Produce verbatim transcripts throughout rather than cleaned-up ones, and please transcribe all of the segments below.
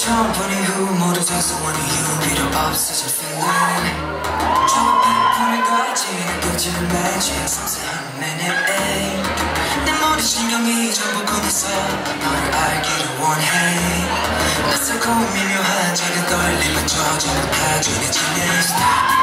처음 본 이후 모두 다 소원이 이유 필요 없어진 feeling 조금 바꾸는 거지 끝을 맺은 섬세한 매일 내 모든 신경이 전부 굳어서 너를 알기를 원해 낯설고 미묘한 작은 떨림마저 전부 다 전해지는 style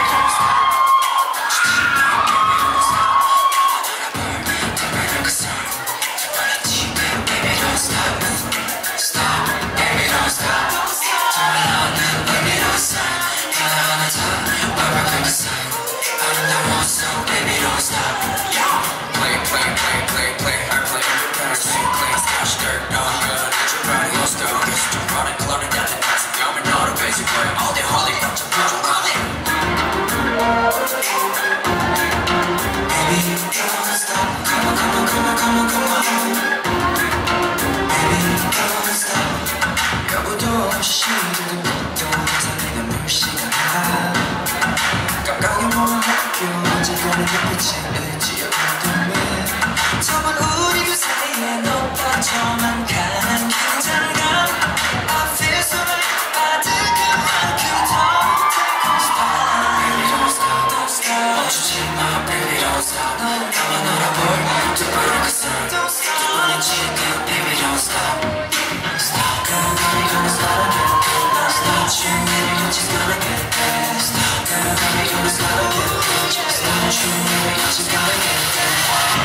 저번 우리 그 사이에 높아져만 가는 긴장감 I feel so right 아득한 만큼 더 take on style Baby don't stop don't stop 멈추지 마 Baby don't stop 나만 알아볼 두 번의 그 sound 두 번의 지금 Baby don't stop Stop Girl baby don't stop again Stop you baby don't just gonna get there Stop Girl baby don't stop again Stop you baby don't just gonna get there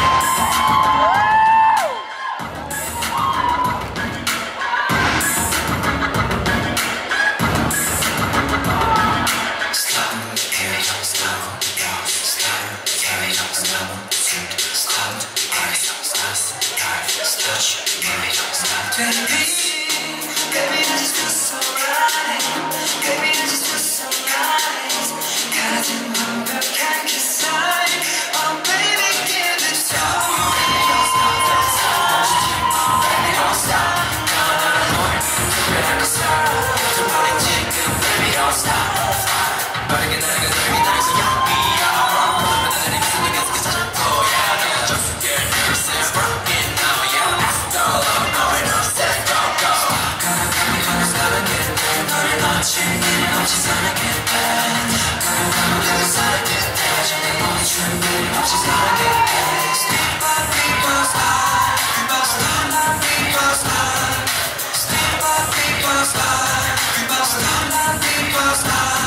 Baby, baby, that just feels so right. Baby, that just feels so nice. 가진 완벽한 그 사이. Oh, baby, give it to me. Baby, don't stop, don't stop. Baby, don't stop. Come on, I'm more. Baby, don't stop. 두 번의 지금, baby, don't stop. 빠르게 날아가, baby, 나를 속여비야. 나를 입술 내가 속에 찾을 거야. 내가 just get yourself broken now, yeah. That's all I know. 없이 살아겠다 가로가로 살아겠다 전에 멈춘 없이 살아겠다 Step by people style people style people style Step by people style people style people style